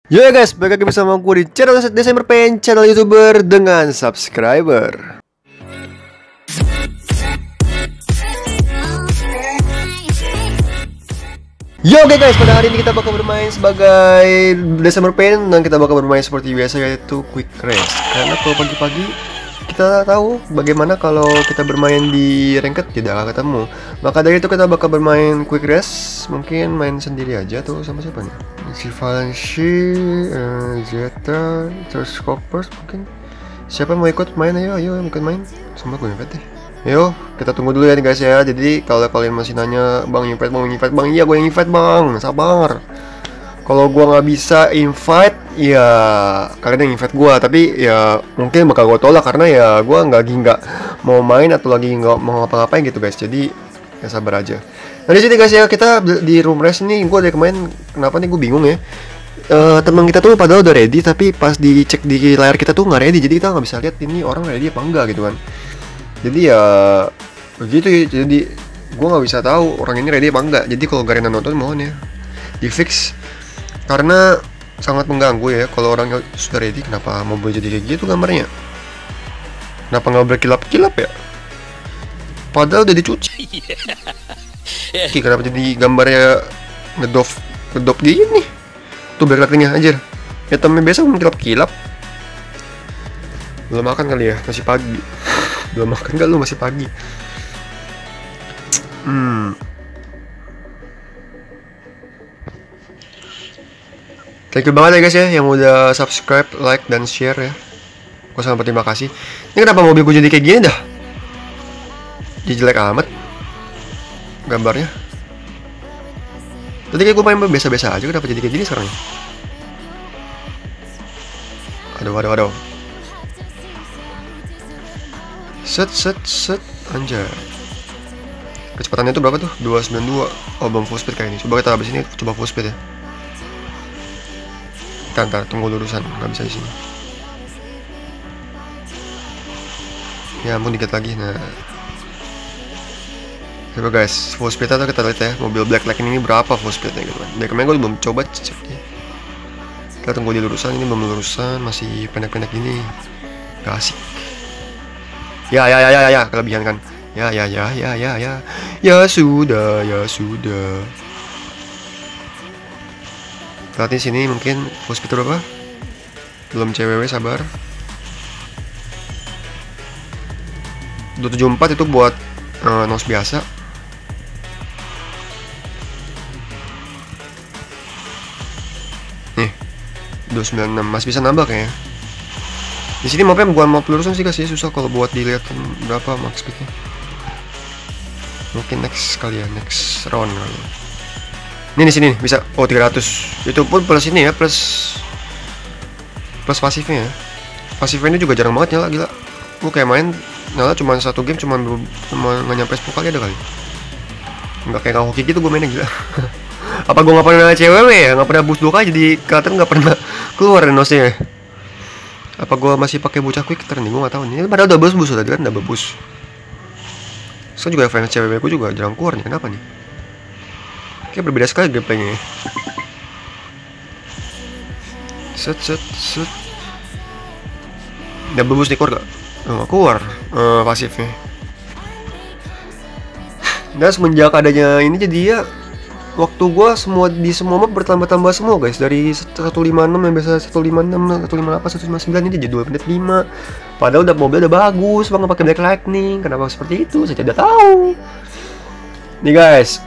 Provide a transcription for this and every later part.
Yo ya guys, balik lagi bersama gue di channel Desember Pain, channel YouTuber dengan subscriber. Yo oke guys, pada hari ini kita bakal bermain sebagai Desember Pain dan kita bakal bermain seperti biasa, yaitu Quick Race. Karena kalau pagi-pagi kita tahu bagaimana kalau kita bermain di ranked tidak akan ketemu. Maka dari itu kita bakal bermain Quick Race. Mungkin main sendiri aja tuh sama siapa nih? Si Valenci, Zeta, terus Coppers mungkin. Siapa mau ikut main? Ayo ikut main. Sama gue invite deh. Yo, kita tunggu dulu ya guys ya. Jadi kalau kalian masih nanya, Bang invite bang, iya gue yang invite bang, sabar. Kalau gua nggak bisa invite, ya kalian yang invite gua. Tapi ya mungkin bakal gua tolak karena ya gua nggak mau main atau lagi nggak mau ngapa-ngapain gitu guys. Jadi ya sabar aja. Nah di sini guys ya, kita di room race nih. Gua dari kemarin kenapa nih gue bingung ya. Teman kita tuh padahal udah ready, tapi pas dicek di layar kita tuh nggak ready. Jadi kita nggak bisa lihat ini orang ready apa enggak gitu kan. Jadi ya begitu ya. Jadi gua nggak bisa tahu orang ini ready apa enggak. Jadi kalau kalian nonton mohon ya di fix. Karena sangat mengganggu ya kalau orang sudah ready. Kenapa mobil jadi kayak gitu gambarnya? Kenapa nggak berkilap-kilap ya? Padahal udah dicuci. Kenapa jadi gambarnya ngedop gini? Tuh backlightingnya anjir. Ya temen biasa mengkilap-kilap. Belum makan kali ya? Masih pagi. Belum makan gak lu? Masih pagi. Thank you banget ya guys ya yang udah subscribe, like, dan share ya. Gue sangat berterima kasih. Ini kenapa mobil gue jadi kayak gini dah? Jadi jelek amat gambarnya. Tadi kayak gue main biasa-biasa aja, kenapa jadi kayak gini sekarang? Aduh. Set, anjay. Kecepatannya itu berapa tuh? 292. Oh belum full speed kayak ini. Coba kita habis ini coba full speed ya. Ntar tunggu lurusan, nggak bisa di sini. Ya ampun dikit lagi. Nah coba guys, full speed atau kita lihat ya mobil Black Lightning ini berapa full speednya gitu kan. Dari kemarin gue belum coba cek ya. Kita tunggu di lurusan, ini belum lurusan, masih pendek-pendek gini, gak asik. Ya kelebihan kan. Ya sudah. Lihat di sini mungkin full speed berapa? Belum CWW, sabar. 274 itu buat nos biasa. Nih 296 masih bisa nambah kayaknya. Di sini mapnya bukan map lurusan sih guys ya, susah kalau buat dilihat berapa max speednya. Mungkin next kali ya, next round kali. Ini di sini bisa 300. Itu pun plus ini ya, plus pasifnya ya. Pasifnya ini juga jarang banget nyala, gila. Gue kayak main nyala cuma satu game, cuma nggak nyampe 10 kali ada kali. Nggak kayak hoki gitu gue mainnya, gila. Apa gue nggak pernah CWW ya, nggak pernah boost 2 kali, jadi kelihatan nggak pernah keluar nosnya. Apa gue masih pakai bocah quick turn nih, gue nggak tahu nih. Padahal double boost tadi kan, double boost. So juga fans CWW gue juga jarang keluar nih, kenapa nih? Kayak berbeda sekali gameplaynya ya. Set. Double boost nih keluar gak? Oh, keluar pasifnya. Dan semenjak adanya ini jadi ya waktu gua di semua map bertambah-tambah semua guys. Dari 156 yang biasa 156, 158, 159 ini jadi 2.5. Padahal mobil udah bagus banget pakai Black Lightning. Kenapa seperti itu? Saya tidak tahu. Nih guys.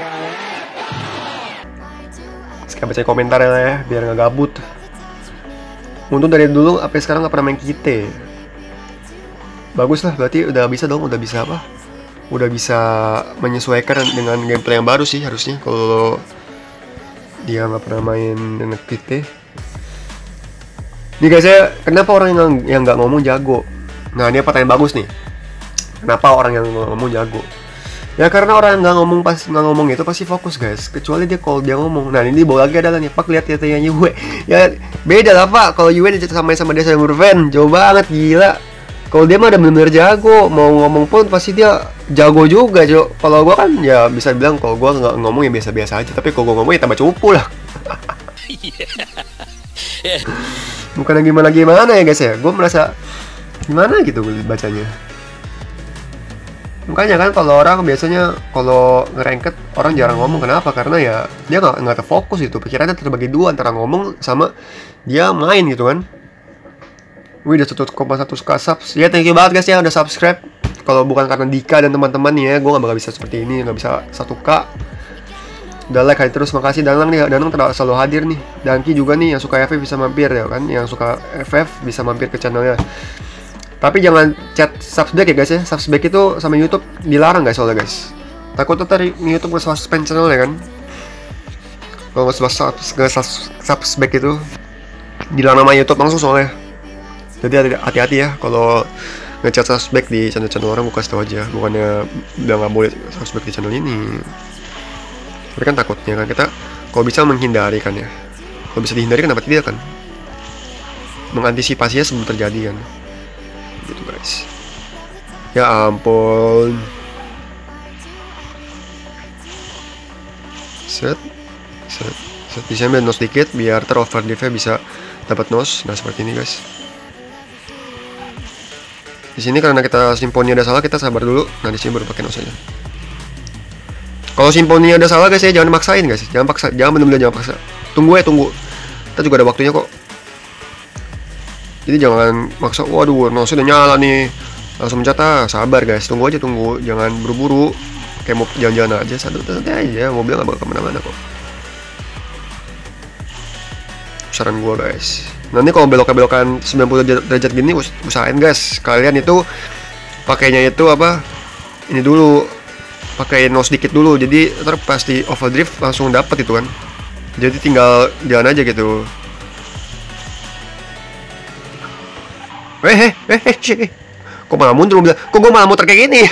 Sekarang baca komentar ya biar nggak gabut. Untung dari dulu sampai sekarang nggak pernah main kita. Bagus lah, berarti udah bisa dong, udah bisa apa? Udah bisa menyesuaikan dengan gameplay yang baru sih harusnya. Kalau dia nggak pernah main dengan kita. Nih guys ya, kenapa orang yang nggak ngomong jago? Nah ini pertanyaan bagus nih. Kenapa orang yang ngomong jago? Ya karena orang nggak ngomong itu pasti fokus guys. Kecuali kalau dia ngomong. Nah ini bawa lagi adalah nih Pak, lihat ya Yue. Ya beda lah Pak. Kalau Yue sama dia Desember Pain, jauh banget gila. Kalau dia mah udah bener-bener jago, mau ngomong pun pasti dia jago juga, Cok. Kalau gua kan ya bisa bilang kalau gua nggak ngomong ya biasa-biasa aja, tapi kalau gua ngomong ya tambah cupu lah. Bukan yang gimana-gimana ya guys ya. Gue merasa gimana gitu bacanya. Makanya kan kalau orang biasanya kalau nge-ranked orang jarang ngomong, kenapa? Karena ya dia nggak terfokus gitu. Pikirannya terbagi dua antara ngomong sama dia main gitu kan. Wih, udah 1,1k subs. Ya thank you banget guys ya udah subscribe. Kalau bukan karena Dika dan teman-teman nih ya, gue nggak bakal bisa seperti ini, nggak bisa 1k. Udah like aja terus, makasih Danang nih. Danang selalu hadir nih. Danki juga nih yang suka FF bisa mampir ya kan. Yang suka FF bisa mampir ke channelnya. Tapi jangan chat subscribe ya guys ya. Subscribe itu sama YouTube dilarang guys soalnya guys. Takutnya tadi YouTube nge-suspend channel ya kan. Kalau nge-subscribe itu dilarang sama YouTube langsung soalnya. Jadi hati-hati ya kalau nge-chat subscribe di channel-channel orang, gue kasih tau aja. Bukannya udah nggak boleh subscribe di channel ini. Tapi kan takutnya kan kita kalau bisa menghindari kan ya. Kalau bisa dihindari kenapa tidak kan? Mengantisipasinya sebelum terjadi kan. Gitu guys. Ya ampun. Set. Bisa ambil nos dikit biar overdrive-nya bisa dapat nos. Nah seperti ini guys. Di sini karena kita simponnya ada salah, kita sabar dulu. Nah di sini baru pakai nos aja. Kalau simponnya ada salah guys ya, jangan maksain guys. Jangan paksa, jangan benar-benar jangan paksa. Tunggu. Kita juga ada waktunya kok. Jadi jangan maksa, waduh, nosnya udah nyala nih. Langsung mencatat, sabar guys, tunggu aja. Jangan buru-buru. Kayak mau jalan-jalan aja, santai aja. Mobil nggak bakal kemana-mana kok. Saran gua guys. Nanti kalau belok-belokan 90 derajat gini, usahain guys. Kalian itu pakainya itu apa? Ini dulu. Pakai nose dikit dulu, jadi ntar pasti overdrive langsung dapet itu kan. Jadi tinggal jalan aja gitu. Kok malah mundur mobil? Kok gue malah muter kayak gini?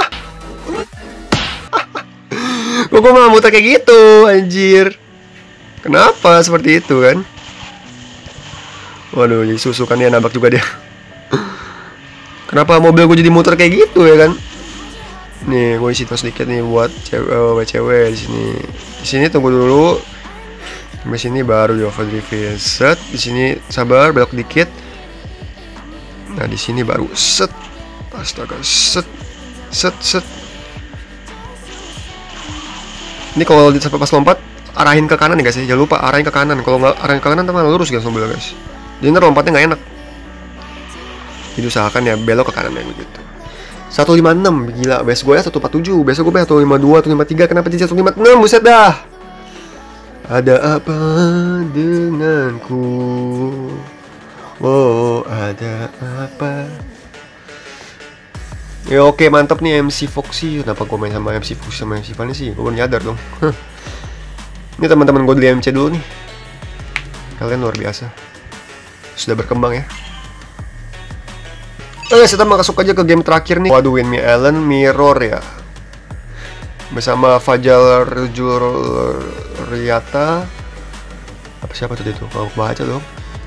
Kok gue malah muter kayak gitu, anjir? Kenapa seperti itu kan? Waduh, jadi susu kan dia nabrak juga dia. Kenapa mobil gue jadi muter kayak gitu ya kan? Nih, gue isi sedikit nih buat cewek di sini. Di sini tunggu dulu. Di sini baru di overdrive. Set, di sini sabar, belok dikit. Nah, di sini baru set. Astaga, set. Ini kalau sampai pas lompat arahin ke kanan nih guys ya. Jangan lupa arahin ke kanan. Kalau nggak arahin ke kanan, teman lurus guys mobilnya guys. Jadi ntar lompatnya nggak enak. Jadi usahakan ya belok ke kanan ya begitu. 156, gila, base gue ya 147, besok gue 152, 153, kenapa jadi 156, buset dah. Ada apa denganku? Oh, ada apa? Ya oke, mantap nih MC Foxy. Kenapa gue main sama MC Foxy sama MC Fanny sih? Gue baru nyadar dong. Ini teman-teman gue di MC dulu nih. Kalian luar biasa. Sudah berkembang ya. Oke, kita masuk aja ke game terakhir nih. Waduh, Win Me Allen Mirror ya. Bersama Fajal Riyata. Apa siapa tuh itu? Mau baca dong.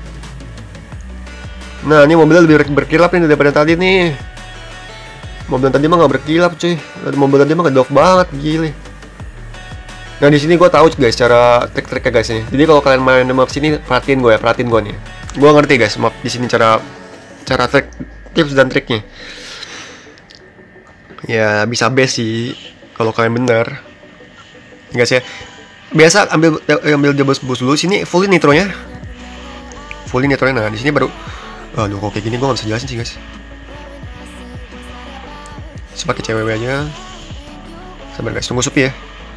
Nah, ini mobilnya lebih berkilap nih daripada tadi nih. Mobil tadi mah nggak berkilap cuy. Mobil tadi mah kedok banget, gile. Nah, di sini gue tahu guys cara trik-triknya guys ini. Jadi kalau kalian main map sini, perhatiin gue nih. Gue ngerti guys map di sini cara trik, tips dan triknya. Ya bisa best sih kalau kalian bener. Guys ya. Biasa ambil double boost dulu. Sini fullin nitronya. Nah, di sini baru. Aduh, kok kayak gini gue nggak bisa jelasin sih guys. Pakai cewek aja. Sabar guys, tunggu sepi ya.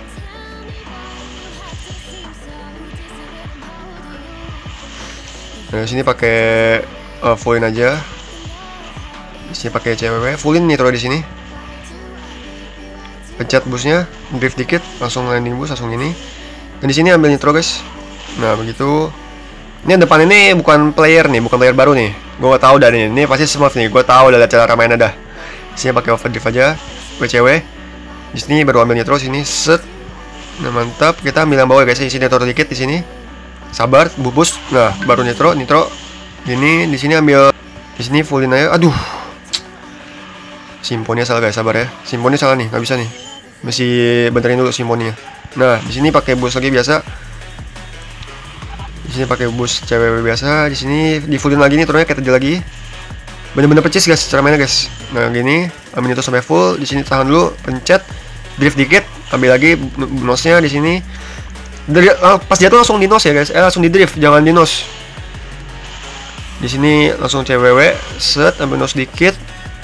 Nah, sini pakai fullin aja. Di sini pakai cewek, fullin nitro di sini. Pencet busnya, drift dikit, langsung landing bus langsung ini. Dan di sini ambil nitro guys. Nah, begitu. Ini depan ini bukan player baru nih. Gue tahu dah nih. Ini pasti smurf nih. Gue tahu udah cara mainnya dah. Sini pakai overdrive aja, cewek. Di sini baru ambil nitro sini, set. Nah, mantap. Kita ambil yang bawah guys. Di sini nitro dikit di sini. Sabar, bubus. Nah, baru nitro. Gini, di sini ambil. Di sini fullin aja. Aduh. Simponnya salah guys, sabar ya. Simponnya salah nih, nggak bisa nih. Mesti benerin dulu simponnya. Nah, di sini pakai bus lagi biasa. Di Di sini pakai boost cewek biasa. Di sini di fullin lagi nih turunnya kayak tadi lagi. Bener-bener pecis guys cara mainnya guys. Nah gini, ambil itu sampai full. Di sini tahan dulu, pencet, drift dikit, ambil lagi nosnya di sini. Dari pas jatuh langsung di nos ya guys. Langsung di drift, jangan di nos. Di sini langsung cewek, set, ambil nos dikit.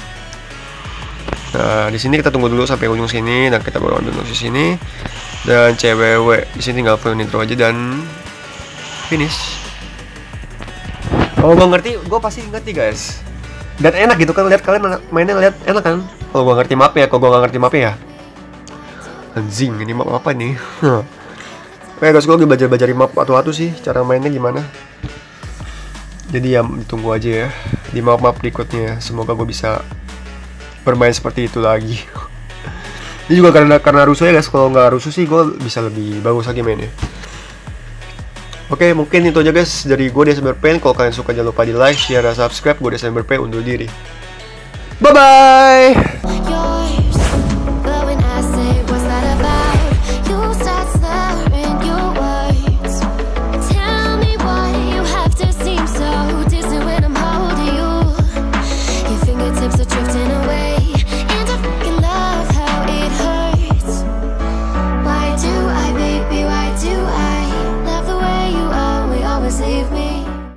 Nah di sini kita tunggu dulu sampai ujung sini dan kita baru ambil nos di sini. Dan cewek di sini tinggal full nitro aja dan finish. Kalau gue ngerti, gue pasti ngerti guys. Dan enak gitu kan, lihat kalian mainnya lihat enak kan. Kalau gue ngerti mapnya, kalau gue nggak ngerti mapnya ya. Anjing, ini map apa nih? Oke guys, gue lagi belajar map atu-atu sih, cara mainnya gimana. Jadi ya ditunggu aja ya di map-map berikutnya. Semoga gue bisa bermain seperti itu lagi. Ini juga karena rusuh ya guys. Kalau nggak rusuh sih gue bisa lebih bagus lagi mainnya. Oke, mungkin itu aja guys dari gue DSMRP. Kalau kalian suka jangan lupa di like, share, dan subscribe. Gue DSMRP undur diri. Bye bye.